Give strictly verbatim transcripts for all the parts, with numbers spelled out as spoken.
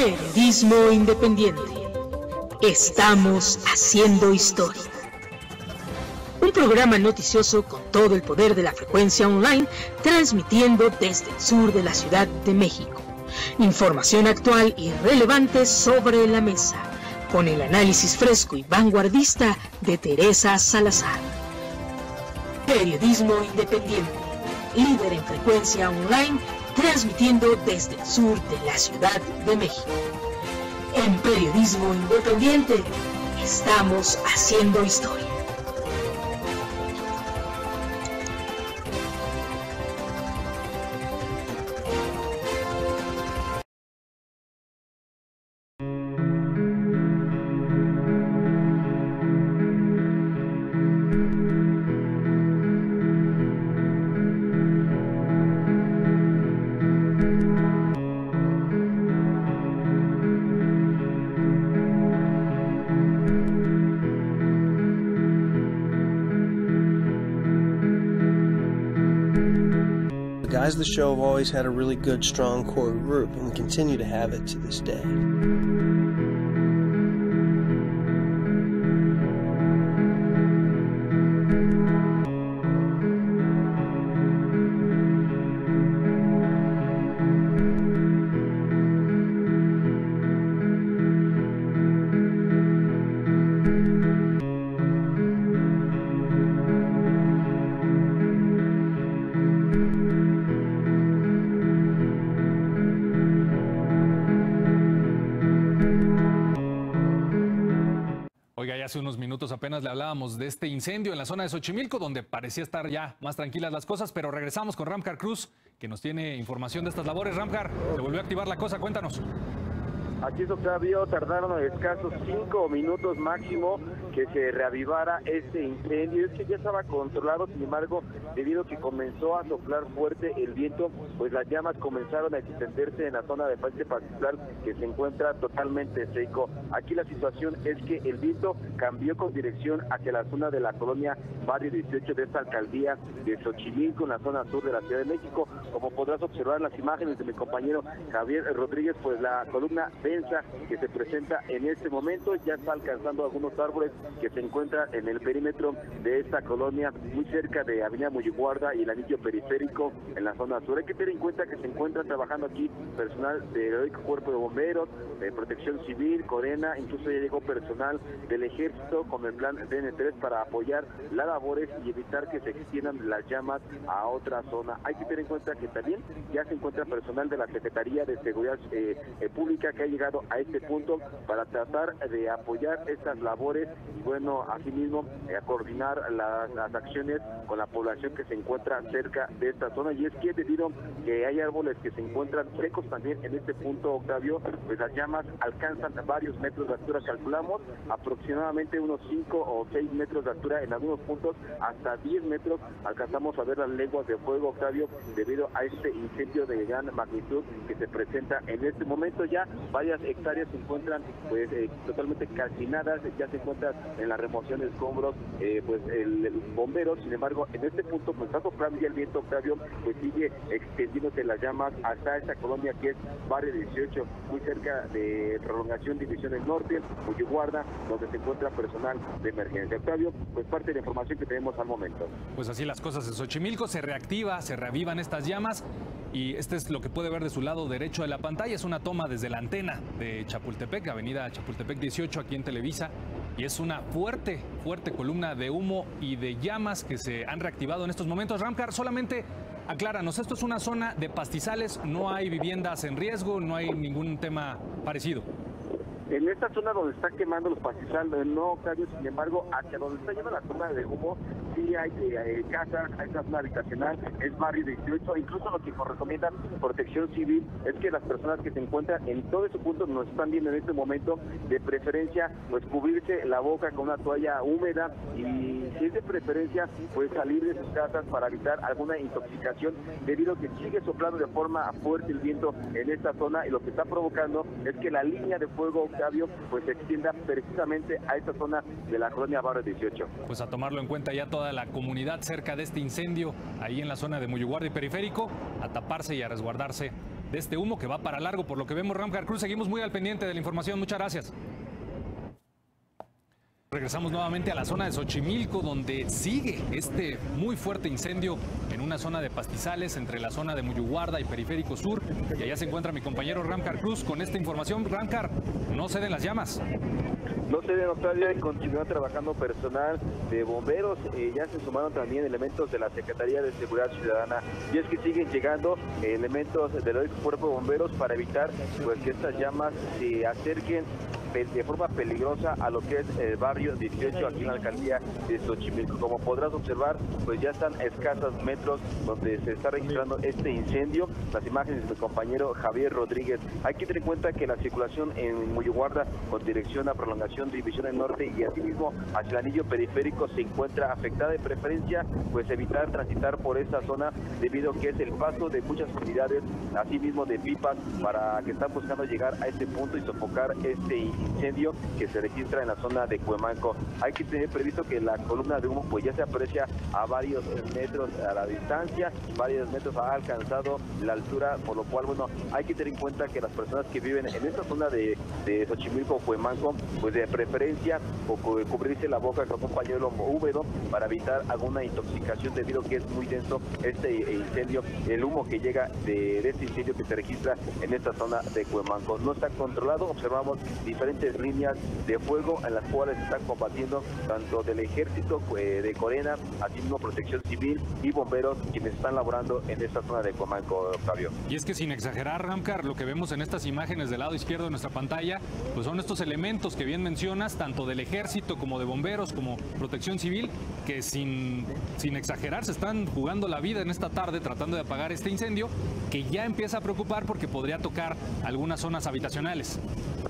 Periodismo independiente. Estamos haciendo historia. Un programa noticioso con todo el poder de la frecuencia online, transmitiendo desde el sur de la Ciudad de México. Información actual y relevante sobre la mesa, con el análisis fresco y vanguardista de Teresa Salazar. Periodismo independiente, líder en frecuencia online, transmitiendo desde el sur de la Ciudad de México. En Periodismo Independiente, estamos haciendo historia. The guys of the show have always had a really good, strong core group, and we continue to have it to this day. Oiga, ya hace unos minutos apenas le hablábamos de este incendio en la zona de Xochimilco, donde parecía estar ya más tranquilas las cosas, pero regresamos con Ramcar Cruz, que nos tiene información de estas labores. Ramcar, se volvió a activar la cosa, cuéntanos. Aquí es Octavio, tardaron escasos cinco minutos máximo que se reavivara este incendio. Es que ya estaba controlado, sin embargo, debido a que comenzó a soplar fuerte el viento, pues las llamas comenzaron a extenderse en la zona de Parque Pastizal, que se encuentra totalmente seco. Aquí la situación es que el viento cambió con dirección hacia la zona de la colonia Barrio dieciocho de esta alcaldía de Xochimilco, en la zona sur de la Ciudad de México. Como podrás observar en las imágenes de mi compañero Javier Rodríguez, pues la columna densa que se presenta en este momento ya está alcanzando algunos árboles que se encuentran en el perímetro de esta colonia, muy cerca de Avenida Muyiguarda y el anillo periférico en la zona sur. Hay que tener en cuenta que se encuentran trabajando aquí personal del heroico Cuerpo de Bomberos, de Protección Civil, Corena, incluso ya llegó personal del Ejército con el plan D N tres para apoyar las labores y evitar que se extiendan las llamas a otra zona. Hay que tener en cuenta que también ya se encuentra personal de la Secretaría de Seguridad eh, eh, Pública que ha llegado a este punto para tratar de apoyar estas labores y bueno, asimismo eh, a coordinar la, las acciones con la población que se encuentra cerca de esta zona. Y es que debido a que hay árboles que se encuentran secos también en este punto, Octavio, pues las llamas alcanzan varios metros de altura, calculamos aproximadamente unos cinco o seis metros de altura, en algunos puntos hasta diez metros alcanzamos a ver las lenguas de fuego, Octavio, debido a este incendio de gran magnitud que se presenta en este momento. Ya varias hectáreas se encuentran pues eh, totalmente calcinadas, ya se encuentran en la remoción de escombros, eh, pues el, el bombero. Sin embargo, en este punto, pues está soplando ya el viento, Octavio, pues sigue extendiéndose las llamas hasta esta colonia que es Barrio dieciocho, muy cerca de Prolongación División del Norte, Muyiguarda, donde se encuentra personal de emergencia. Octavio, pues parte de la información que tenemos al momento. Pues así las cosas en Xochimilco, se reactiva, se reavivan estas llamas. Y este es lo que puede ver de su lado derecho de la pantalla, es una toma desde la antena de Chapultepec, avenida Chapultepec dieciocho, aquí en Televisa, y es una fuerte, fuerte columna de humo y de llamas que se han reactivado en estos momentos. Ramcar, solamente acláranos, esto es una zona de pastizales, no hay viviendas en riesgo, no hay ningún tema parecido. En esta zona donde están quemando los pastizales, no, Octavio, sin embargo, hacia donde está yendo la zona de humo, sí hay eh, casas, hay una zona habitacional, es Barrio dieciocho, incluso lo que nos recomienda Protección Civil es que las personas que se encuentran en todo ese punto nos están viendo en este momento, de preferencia, pues cubrirse la boca con una toalla húmeda y si es de preferencia, pues salir de sus casas para evitar alguna intoxicación, debido a que sigue soplando de forma fuerte el viento en esta zona y lo que está provocando es que la línea de fuego, Octavio, pues se extienda precisamente a esta zona de la colonia Barrio dieciocho. Pues a tomarlo en cuenta ya toda la comunidad cerca de este incendio, ahí en la zona de Muyiguarda y Periférico, a taparse y a resguardarse de este humo que va para largo. Por lo que vemos, Ramcar Cruz, seguimos muy al pendiente de la información. Muchas gracias. Regresamos nuevamente a la zona de Xochimilco, donde sigue este muy fuerte incendio en una zona de pastizales entre la zona de Muyuguarda y Periférico Sur. Y allá se encuentra mi compañero Ramcar Cruz con esta información. Ramcar, no ceden las llamas. No se deben, Octavio, y continúa trabajando personal de bomberos. Eh, ya se sumaron también elementos de la Secretaría de Seguridad Ciudadana. Y es que siguen llegando eh, elementos del Cuerpo de Bomberos para evitar pues que estas llamas se acerquen de forma peligrosa a lo que es el barrio dieciocho aquí en la alcaldía de Xochimilco. Como podrás observar, pues ya están escasos metros donde se está registrando este incendio. Las imágenes de mi compañero Javier Rodríguez. Hay que tener en cuenta que la circulación en Muyuguarda con dirección a prolongación División del Norte y asimismo hacia el anillo periférico se encuentra afectada. De preferencia, pues evitar transitar por esta zona debido a que es el paso de muchas unidades, asimismo de pipas, para que están buscando llegar a este punto y sofocar este incendio que se registra en la zona de Cuemanco. Hay que tener previsto que la columna de humo pues ya se aprecia a varios metros a la distancia, varios metros ha alcanzado la altura, por lo cual, bueno, hay que tener en cuenta que las personas que viven en esta zona de, de Xochimilco o Cuemanco, pues de preferencia o cubrirse la boca con un pañuelo húmedo para evitar alguna intoxicación debido a que es muy denso este incendio, el humo que llega de, de este incendio que se registra en esta zona de Cuemanco. No está controlado, observamos diferentes líneas de fuego en las cuales están combatiendo tanto del ejército eh, de Corena, así mismo Protección Civil y bomberos quienes están laborando en esta zona de Cuemanco, Octavio. Y es que sin exagerar, Ramcar, lo que vemos en estas imágenes del lado izquierdo de nuestra pantalla, pues son estos elementos que bien mencionas, tanto del ejército como de bomberos, como Protección Civil, que sin, sin exagerar se están jugando la vida en esta tarde tratando de apagar este incendio, que ya empieza a preocupar porque podría tocar algunas zonas habitacionales.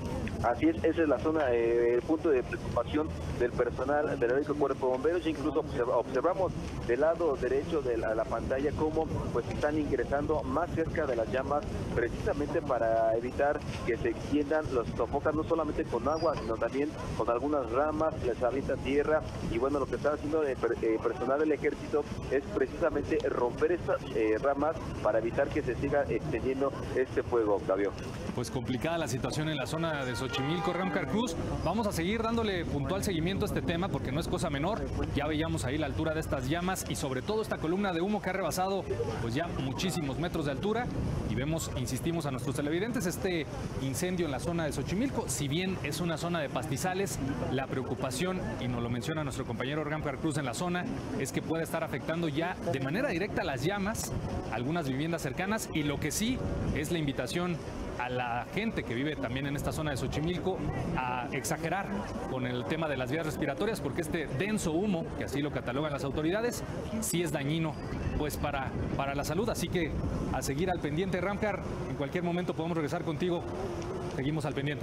Así es, esa es la zona, eh, el punto de preocupación del personal del Heroico Cuerpo de Bomberos. Incluso observa, observamos del lado derecho de la, la pantalla cómo pues están ingresando más cerca de las llamas, precisamente para evitar que se extiendan los sofocas, no solamente con agua, sino también con algunas ramas, les avientan tierra. Y bueno, lo que está haciendo el eh, personal del ejército es precisamente romper estas eh, ramas para evitar que se siga extendiendo este fuego, Octavio. Pues complicada la situación en la zona de Xochimilco, Ramcar Cruz. Vamos a seguir dándole puntual seguimiento a este tema porque no es cosa menor. Ya veíamos ahí la altura de estas llamas y sobre todo esta columna de humo que ha rebasado pues ya muchísimos metros de altura. Y vemos, insistimos a nuestros televidentes, este incendio en la zona de Xochimilco. Si bien es una zona de pastizales, la preocupación, y nos lo menciona nuestro compañero Ramcar Cruz en la zona, es que puede estar afectando ya de manera directa las llamas, algunas viviendas cercanas. Y lo que sí es la invitación a la gente que vive también en esta zona de Xochimilco a exagerar con el tema de las vías respiratorias, porque este denso humo, que así lo catalogan las autoridades, sí es dañino pues para, para la salud. Así que a seguir al pendiente, Ramcar, en cualquier momento podemos regresar contigo. Seguimos al pendiente.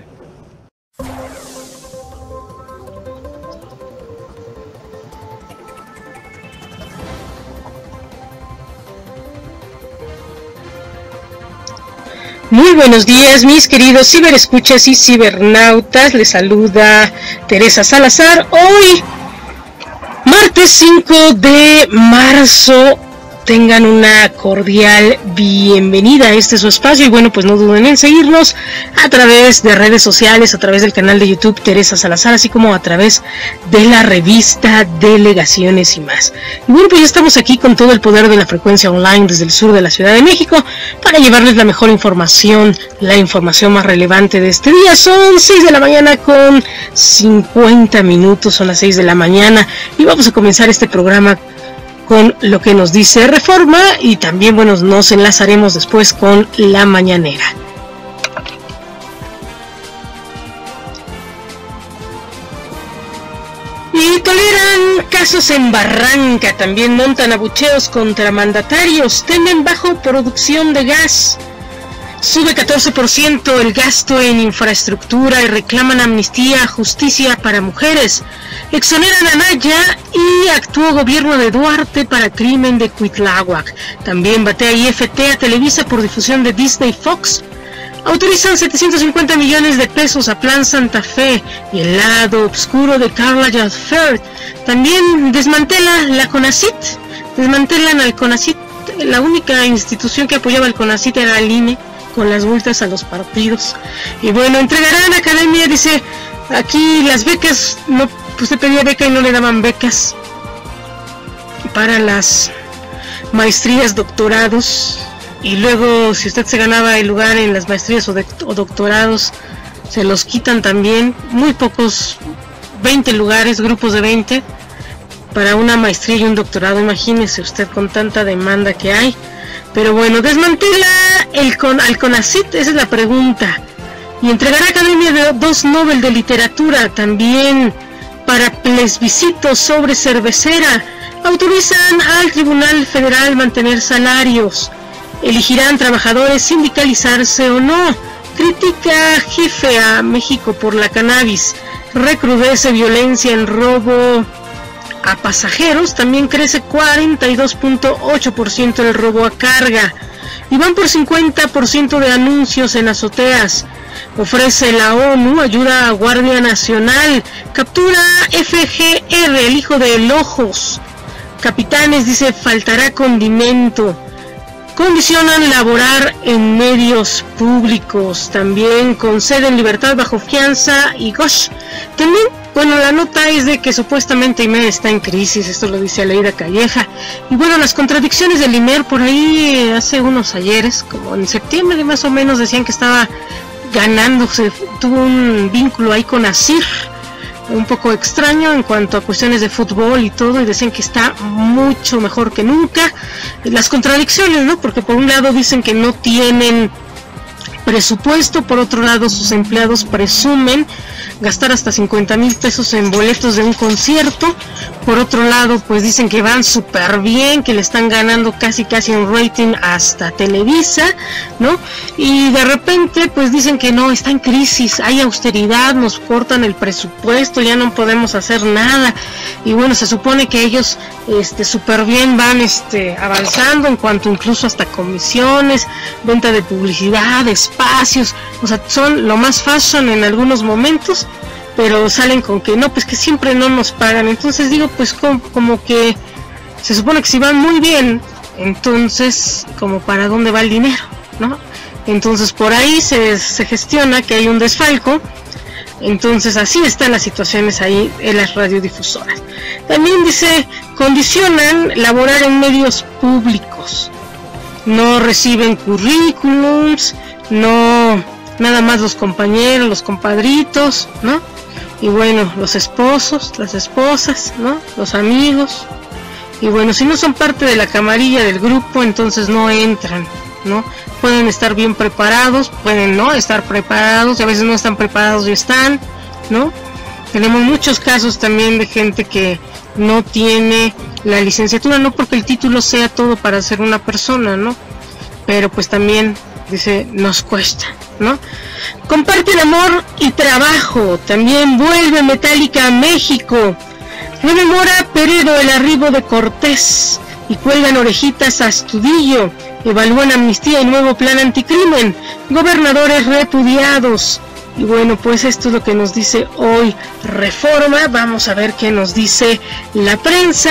Muy buenos días, mis queridos ciberescuchas y cibernautas. Les saluda Teresa Salazar. Hoy, martes cinco de marzo, tengan una cordial bienvenida a este su espacio. Y bueno, pues no duden en seguirnos a través de redes sociales, a través del canal de YouTube Teresa Salazar, así como a través de la revista Delegaciones y más. Y bueno, pues ya estamos aquí con todo el poder de la frecuencia online desde el sur de la Ciudad de México para llevarles la mejor información, la información más relevante de este día. Son seis de la mañana con cincuenta minutos, son las seis de la mañana y vamos a comenzar este programa con lo que nos dice Reforma y también, bueno, nos enlazaremos después con la mañanera. Y toleran casos en Barranca, también montan abucheos contra mandatarios, temen bajo producción de gas. Sube catorce por ciento el gasto en infraestructura y reclaman amnistía, justicia para mujeres. Exoneran a Anaya y actuó gobierno de Duarte para crimen de Cuitláhuac. También batea I F T a Televisa por difusión de Disney Fox. Autorizan setecientos cincuenta millones de pesos a Plan Santa Fe y el lado oscuro de Carla Jadfert. También desmantela la CONACYT. Desmantelan al CONACYT. La única institución que apoyaba al CONACYT era el I N E. con las multas a los partidos. Y bueno, entregarán academia, dice, aquí las becas, no, usted pedía beca y no le daban becas para las maestrías, doctorados, y luego si usted se ganaba el lugar en las maestrías o, de, o doctorados, se los quitan también, muy pocos, veinte lugares, grupos de veinte, para una maestría y un doctorado, imagínese usted con tanta demanda que hay. Pero bueno, desmantela el con, al CONACYT, esa es la pregunta, y entregará Academia de dos Nobel de Literatura, también para plebiscito sobre cervecera. Autorizan al Tribunal Federal mantener salarios, elegirán trabajadores sindicalizarse o no. Critica jefe a México por la cannabis, recrudece violencia en robo a pasajeros, también crece cuarenta y dos punto ocho por ciento el robo a carga, y van por cincuenta por ciento de anuncios en azoteas. Ofrece la ONU ayuda a Guardia Nacional, captura F G R, el hijo de El Ojos. Capitanes, dice, faltará condimento. Condicionan laborar en medios públicos, también conceden libertad bajo fianza y gosh, también, bueno, la nota es de que supuestamente I M E R está en crisis, esto lo dice Aleida Calleja, y bueno, las contradicciones del I M E R por ahí hace unos ayeres, como en septiembre más o menos, decían que estaba ganándose, tuvo un vínculo ahí con ASIR, un poco extraño en cuanto a cuestiones de fútbol y todo, y decían que está mucho mejor que nunca. Las contradicciones, ¿no? Porque por un lado dicen que no tienen presupuesto, por otro lado sus empleados presumen gastar hasta cincuenta mil pesos en boletos de un concierto, por otro lado pues dicen que van súper bien, que le están ganando casi casi un rating hasta Televisa, ¿no? Y de repente pues dicen que no, está en crisis, hay austeridad, nos cortan el presupuesto, ya no podemos hacer nada, y bueno, se supone que ellos este súper bien van este avanzando en cuanto incluso hasta comisiones, venta de publicidad, espacios, o sea, son lo más fashion en algunos momentos, pero salen con que no, pues que siempre no nos pagan. Entonces digo, pues como, como que se supone que si van muy bien, entonces como para dónde va el dinero, ¿no? Entonces por ahí se, se gestiona que hay un desfalco. Entonces así están las situaciones ahí en las radiodifusoras. También dice, condicionan laborar en medios públicos, no reciben currículums, no, nada más los compañeros, los compadritos, ¿no? Y bueno, los esposos, las esposas, ¿no? Los amigos. Y bueno, si no son parte de la camarilla del grupo, entonces no entran, ¿no? Pueden estar bien preparados, pueden no estar preparados, y a veces no están preparados y están, ¿no? Tenemos muchos casos también de gente que no tiene la licenciatura, no porque el título sea todo para ser una persona, ¿no? Pero pues también, dice, nos cuesta, ¿no? Comparten amor y trabajo, también vuelve Metallica a México, rememora Peredo el arribo de Cortés, y cuelgan orejitas a Astudillo, evalúan amnistía y nuevo plan anticrimen, gobernadores repudiados. Y bueno, pues esto es lo que nos dice hoy Reforma. Vamos a ver qué nos dice la prensa.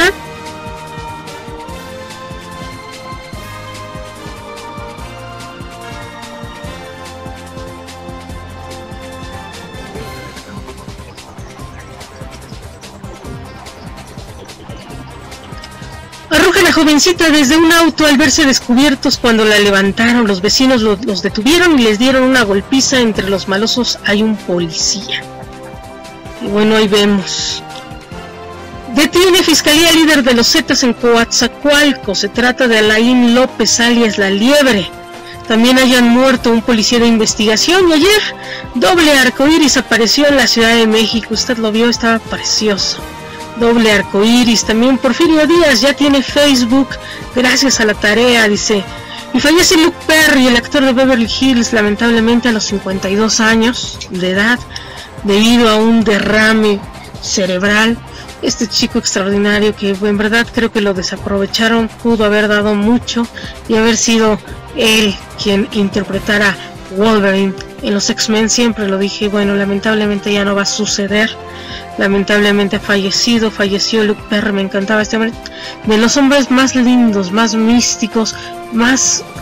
Arrojan a jovencita desde un auto al verse descubiertos cuando la levantaron. Los vecinos los, los detuvieron y les dieron una golpiza. Entre los malosos hay un policía. Y bueno, ahí vemos. Detiene Fiscalía líder de los Zetas en Coatzacoalcos. Se trata de Alain López alias La Liebre. También hayan muerto un policía de investigación. Y ayer, doble arcoíris apareció en la Ciudad de México. Usted lo vio, estaba precioso. Doble arcoíris. También Porfirio Díaz ya tiene Facebook gracias a la tarea, dice. Y fallece Luke Perry, el actor de Beverly Hills, lamentablemente a los cincuenta y dos años de edad, debido a un derrame cerebral. Este chico extraordinario que en verdad creo que lo desaprovecharon, pudo haber dado mucho y haber sido él quien interpretara Wolverine en los X-Men, siempre lo dije. Bueno, lamentablemente ya no va a suceder. Lamentablemente ha fallecido, falleció Luke Perry. Me encantaba este hombre, de los hombres más lindos, más místicos, más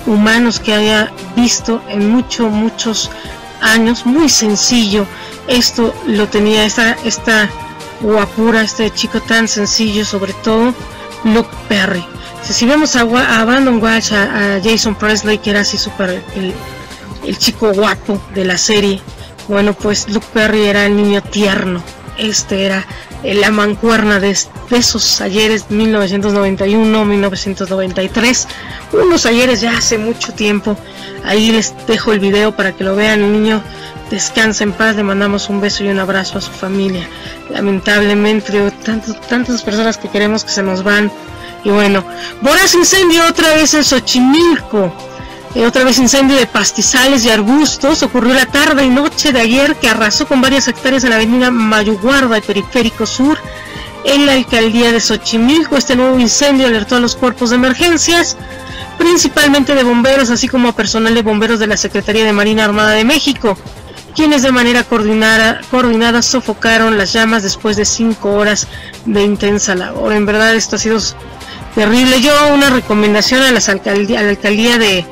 humanos que haya visto en muchos, muchos años. Muy sencillo, esto lo tenía esta, esta guapura, este chico tan sencillo, sobre todo Luke Perry. Si vemos a, a Brandon Walsh, a, a Jason Presley, que era así súper el, el chico guapo de la serie, bueno, pues Luke Perry era el niño tierno. Este era la mancuerna de, de esos ayeres mil novecientos noventa y uno, mil novecientos noventa y tres, unos ayeres ya hace mucho tiempo. Ahí les dejo el video para que lo vean. El niño descansa en paz, le mandamos un beso y un abrazo a su familia. Lamentablemente tantos, tantas personas que queremos que se nos van. Y bueno, voraz incendio otra vez en Xochimilco. Eh, otra vez incendio de pastizales y arbustos. Ocurrió la tarde y noche de ayer, que arrasó con varias hectáreas en la avenida Mayuguarda y Periférico Sur, en la alcaldía de Xochimilco. Este nuevo incendio alertó a los cuerpos de emergencias, principalmente de bomberos, así como a personal de bomberos de la Secretaría de Marina Armada de México, quienes de manera coordinada, coordinada sofocaron las llamas después de cinco horas de intensa labor. En verdad esto ha sido terrible. Yo una recomendación a, las alcaldía, a la alcaldía de,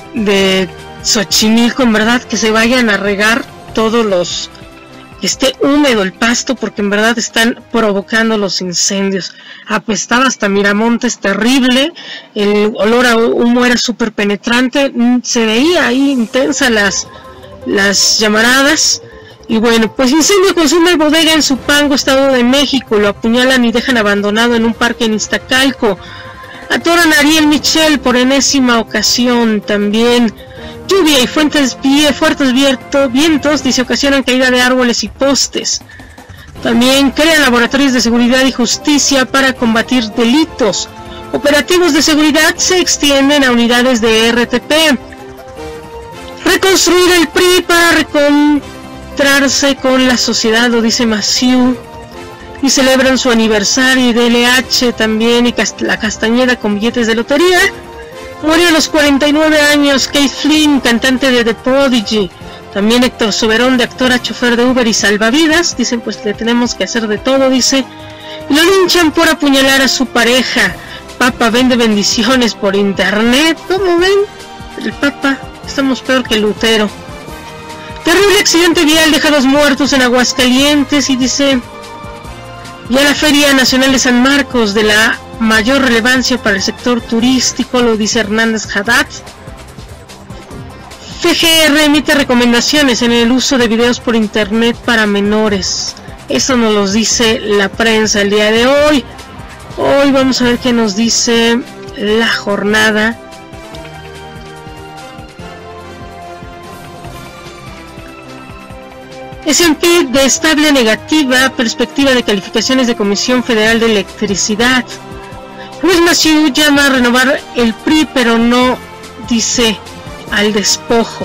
de Xochimilco, en verdad, que se vayan a regar todos los, que esté húmedo el pasto, porque en verdad están provocando los incendios. Apestaba hasta Miramontes, terrible, el olor a humo era súper penetrante, se veía ahí intensa las, las llamaradas. Y bueno, pues incendio consume bodega en Zupango, Estado de México. Lo apuñalan y dejan abandonado en un parque en Iztacalco. Atoran a Ariel Michel por enésima ocasión. También lluvia y fuentes vie, fuertes vierto, vientos dice ocasionan caída de árboles y postes. También crean laboratorios de seguridad y justicia para combatir delitos. Operativos de seguridad se extienden a unidades de R T P. Reconstruir el P R I para recontrarse con la sociedad, lo dice Maciú. Y celebran su aniversario. Y D L H también, y Cast la Castañeda con billetes de lotería. Murió a los cuarenta y nueve años Keith Flynn, cantante de The Prodigy. También Héctor Soberón, de actor a chofer de Uber y salvavidas. Dicen, pues le tenemos que hacer de todo, dice. Y lo linchan por apuñalar a su pareja. Papa vende bendiciones por internet. ¿Cómo ven? El Papa, estamos peor que Lutero. Terrible accidente vial deja dos muertos en Aguascalientes. Y dice, ya la Feria Nacional de San Marcos, de la mayor relevancia para el sector turístico, lo dice Hernández Haddad. F G R emite recomendaciones en el uso de videos por internet para menores. Eso nos lo dice la prensa el día de hoy. Hoy vamos a ver qué nos dice La Jornada. S and P de estable negativa, perspectiva de calificaciones de Comisión Federal de Electricidad. Luis Massieu llama a renovar el P R I, pero no dice al despojo.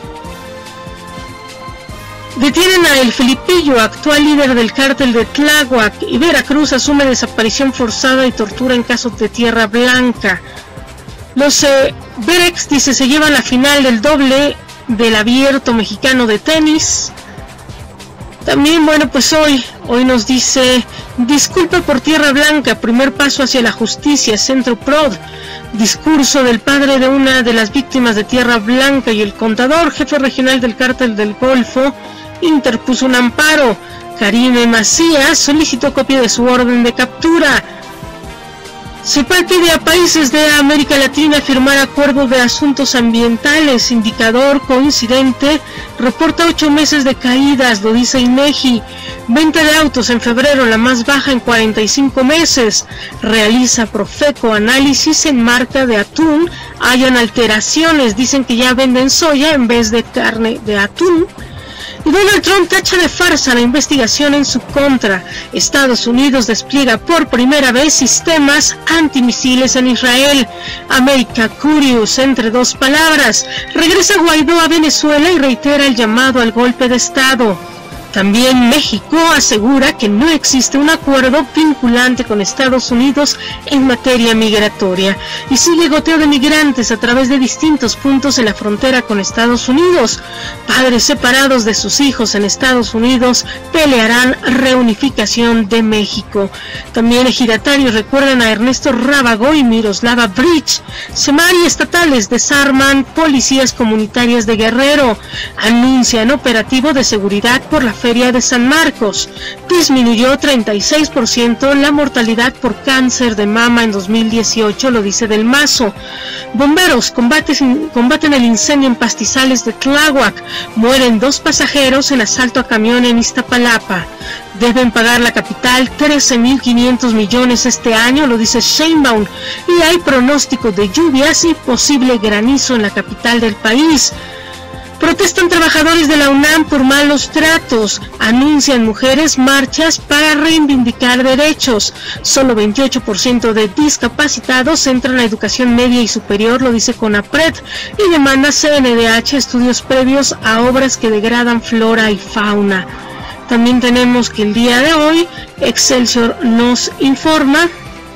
Detienen a El Felipillo, actual líder del cártel de Tláhuac, y Veracruz asume desaparición forzada y tortura en casos de Tierra Blanca. Los eh, Berex, dice, se llevan la final del doble del Abierto Mexicano de tenis. También, bueno, pues hoy, hoy nos dice, disculpa por Tierra Blanca, primer paso hacia la justicia, Centro P R O D. Discurso del padre de una de las víctimas de Tierra Blanca y el contador, jefe regional del cártel del Golfo, interpuso un amparo. Karime Macías solicitó copia de su orden de captura. CEPAL pide a países de América Latina firmar acuerdos de asuntos ambientales. Indicador coincidente reporta ocho meses de caídas, lo dice INEGI. Venta de autos en febrero, la más baja en cuarenta y cinco meses. Realiza Profeco análisis en marca de atún. Hayan alteraciones, dicen que ya venden soya en vez de carne de atún. Y Donald Trump tacha de farsa la investigación en su contra. Estados Unidos despliega por primera vez sistemas antimisiles en Israel. America Curious, entre dos palabras. Regresa Guaidó a Venezuela y reitera el llamado al golpe de Estado. También México asegura que no existe un acuerdo vinculante con Estados Unidos en materia migratoria y sigue goteo de migrantes a través de distintos puntos en la frontera con Estados Unidos. Padres separados de sus hijos en Estados Unidos pelearán reunificación de México. También ejidatarios recuerdan a Ernesto Rábago y Miroslava Bridge. Semari estatales desarman policías comunitarias de Guerrero. Anuncian operativo de seguridad por la Feria de San Marcos. Disminuyó treinta y seis por ciento la mortalidad por cáncer de mama en dos mil dieciocho, lo dice Del Mazo. Bomberos combaten, combaten el incendio en pastizales de Tláhuac. Mueren dos pasajeros en asalto a camión en Iztapalapa. Deben pagar la capital trece mil quinientos millones este año, lo dice Sheinbaum. Y hay pronóstico de lluvias y posible granizo en la capital del país. Protestan trabajadores de la UNAM por malos tratos. Anuncian mujeres marchas para reivindicar derechos. Solo veintiocho por ciento de discapacitados entran a educación media y superior, lo dice CONAPRED, y demanda C N D H estudios previos a obras que degradan flora y fauna. También tenemos que el día de hoy Excelsior nos informa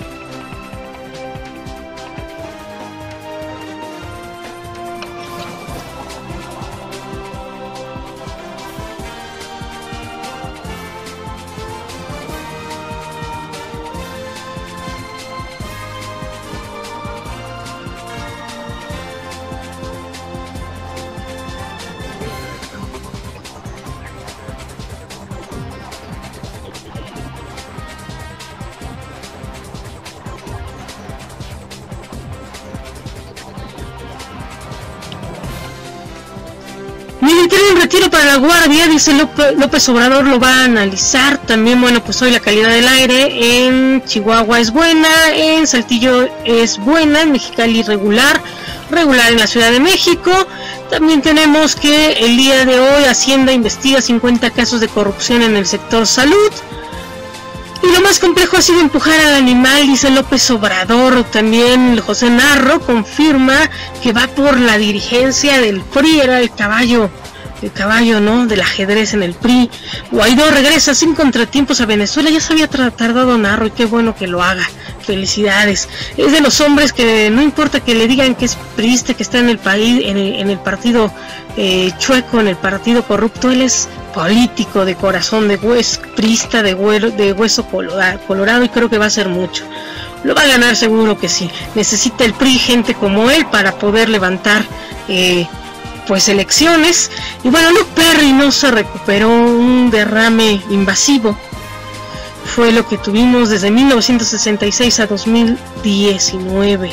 un retiro para la Guardia, dice López, López Obrador lo va a analizar. También, bueno, pues hoy la calidad del aire en Chihuahua es buena, en Saltillo es buena, en Mexicali regular, regular en la Ciudad de México. También tenemos que el día de hoy Hacienda investiga cincuenta casos de corrupción en el sector salud. Y lo más complejo ha sido empujar al animal, dice López Obrador. También José Narro confirma que va por la dirigencia del P R I, era el caballo, el caballo, ¿no?, del ajedrez en el P R I. Guaidó regresa sin contratiempos a Venezuela, ya se había tardado Narro y qué bueno que lo haga. Felicidades. Es de los hombres que no importa que le digan que es priista, que está en el país, en el, en el partido eh, chueco, en el partido corrupto, él es político de corazón, de hueso, priista de, huero, de hueso colorado, colorado, y creo que va a ser mucho. Lo va a ganar seguro que sí. Necesita el P R I gente como él para poder levantar eh, pues elecciones. Y bueno, Luke Perry no se recuperó, un derrame invasivo. Fue lo que tuvimos desde mil novecientos sesenta y seis a dos mil diecinueve.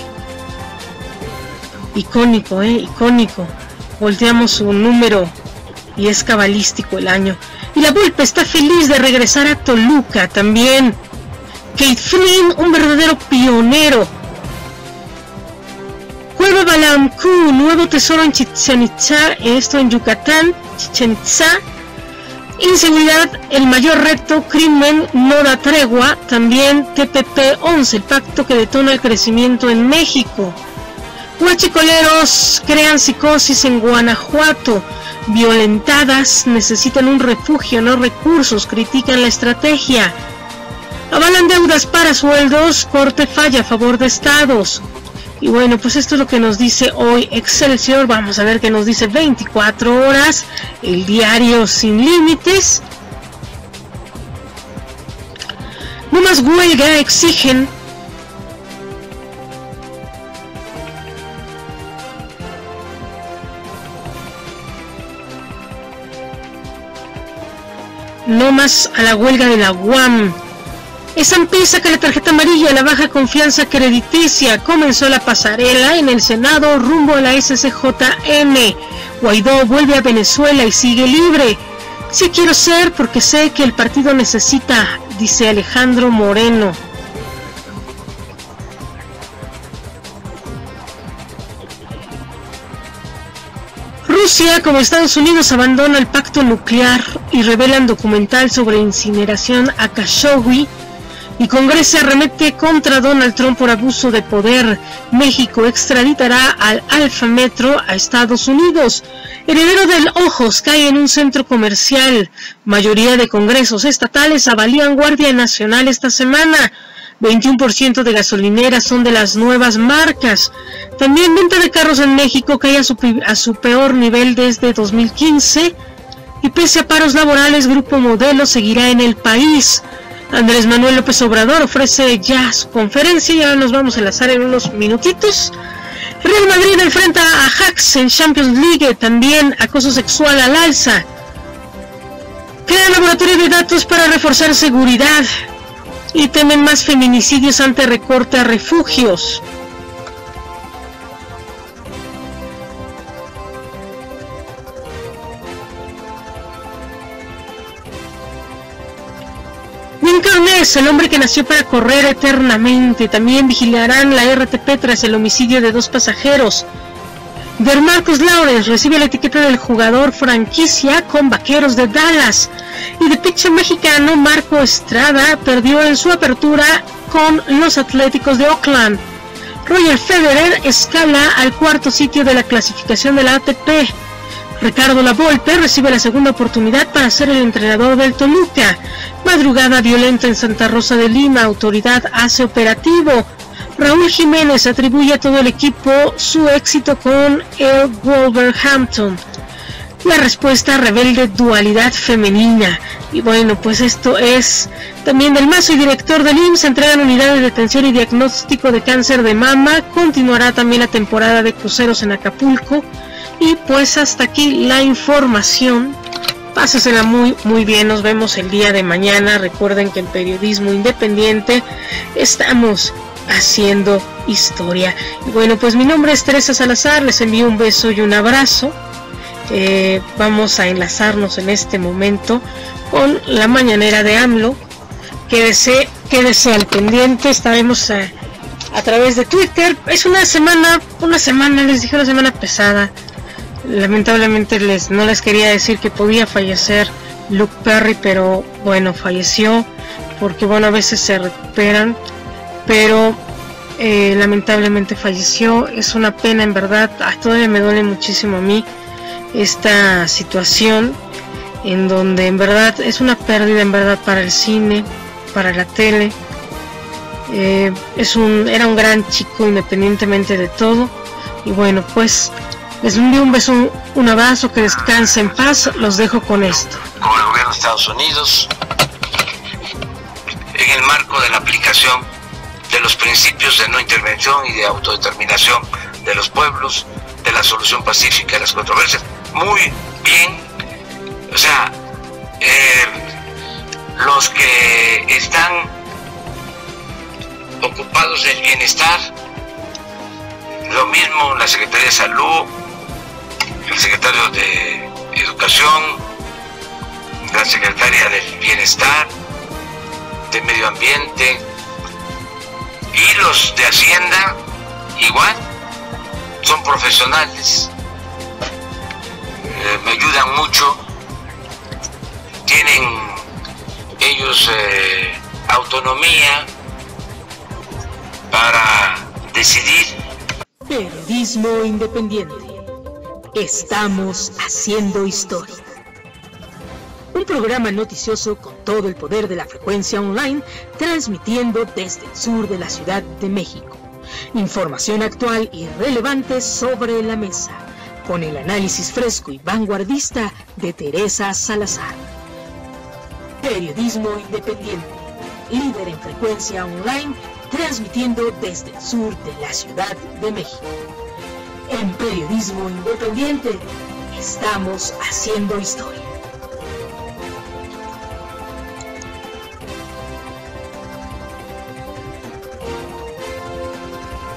Icónico, eh, icónico. Volteamos su número y es cabalístico el año. Y la Volpe está feliz de regresar a Toluca también. Kate Flynn, un verdadero pionero. Cueva Balamcú, nuevo tesoro en Chichén Itzá, esto en Yucatán, Chichén Itzá. Inseguridad, el mayor reto, crimen no da tregua. También T P P once, el pacto que detona el crecimiento en México. Huachicoleros crean psicosis en Guanajuato. Violentadas necesitan un refugio, no recursos, critican la estrategia. Avalan deudas para sueldos, corte falla a favor de estados. Y bueno, pues esto es lo que nos dice hoy Excelsior. Vamos a ver qué nos dice veinticuatro horas, el diario Sin Límites. No más huelga, exigen. No más a la huelga de la U A M. S&P saca la tarjeta amarilla, la baja confianza crediticia. Comenzó la pasarela en el Senado rumbo a la S C J N. Guaidó vuelve a Venezuela y sigue libre. Sí quiero ser porque sé que el partido necesita, dice Alejandro Moreno. Rusia, como Estados Unidos, abandona el pacto nuclear y revelan documental sobre incineración a Khashoggi. Y Congreso arremete contra Donald Trump por abuso de poder. México extraditará al Alfa Metro a Estados Unidos. Heredero del Ojos cae en un centro comercial. Mayoría de congresos estatales avalían Guardia Nacional esta semana. veintiuno por ciento de gasolineras son de las nuevas marcas. También venta de carros en México cae a su, a su peor nivel desde dos mil quince. Y pese a paros laborales, Grupo Modelo seguirá en el país. Andrés Manuel López Obrador ofrece ya su conferencia. Ya nos vamos a enlazar en unos minutitos. Real Madrid enfrenta a Ajax en Champions League. También acoso sexual al alza. Crea laboratorio de datos para reforzar seguridad. Y temen más feminicidios ante recorte a refugios. Jim Carnes, el hombre que nació para correr eternamente. También vigilarán la R T P tras el homicidio de dos pasajeros. DeMarcus Lawrence recibe la etiqueta del jugador franquicia con Vaqueros de Dallas. Y de pitcher mexicano Marco Estrada perdió en su apertura con los Atléticos de Oakland. Roger Federer escala al cuarto sitio de la clasificación de la A T P. Ricardo Lavolpe recibe la segunda oportunidad para ser el entrenador del Toluca. Madrugada violenta en Santa Rosa de Lima, autoridad hace operativo. Raúl Jiménez atribuye a todo el equipo su éxito con el Wolverhampton. La respuesta rebelde, dualidad femenina. Y bueno, pues esto es también del Mazo y director del I M S S. Entregan unidades de detención y diagnóstico de cáncer de mama. Continuará también la temporada de cruceros en Acapulco. Y pues hasta aquí la información. Pásesela muy muy bien, nos vemos el día de mañana. Recuerden que en Periodismo Independiente estamos haciendo historia. Y bueno, pues mi nombre es Teresa Salazar, les envío un beso y un abrazo. Eh, vamos a enlazarnos en este momento con la mañanera de AMLO. Quédese, quédese al pendiente, estaremos a, a través de Twitter. Es una semana, una semana, les dije una semana pesada. Lamentablemente les no les quería decir que podía fallecer Luke Perry, pero bueno, falleció porque bueno, a veces se recuperan, pero eh, lamentablemente falleció. Es una pena, en verdad. Ah, todavía me duele muchísimo a mí esta situación, en donde en verdad es una pérdida en verdad para el cine, para la tele. Eh, es un era un gran chico independientemente de todo. Y bueno, pues les envío un beso, un, un abrazo, que descansen en paz. Los dejo con esto. Con el gobierno de Estados Unidos, en el marco de la aplicación de los principios de no intervención y de autodeterminación de los pueblos, de la solución pacífica de las controversias. Muy bien, o sea, eh, los que están ocupados del bienestar, lo mismo la Secretaría de Salud, el secretario de Educación, la secretaria del Bienestar, de Medio Ambiente y los de Hacienda, igual, son profesionales, eh, me ayudan mucho, tienen ellos eh, autonomía para decidir. Periodismo Independiente. Estamos haciendo historia. Un programa noticioso con todo el poder de la frecuencia online, transmitiendo desde el sur de la Ciudad de México. Información actual y relevante sobre la mesa, con el análisis fresco y vanguardista de Teresa Salazar. Periodismo Independiente, líder en frecuencia online, transmitiendo desde el sur de la Ciudad de México. En Periodismo Independiente, estamos haciendo historia.